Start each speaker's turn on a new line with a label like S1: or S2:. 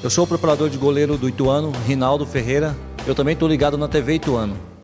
S1: Eu sou o preparador de goleiro do Ituano, Rinaldo Ferreira. Eu também estou ligado na TV Ituano.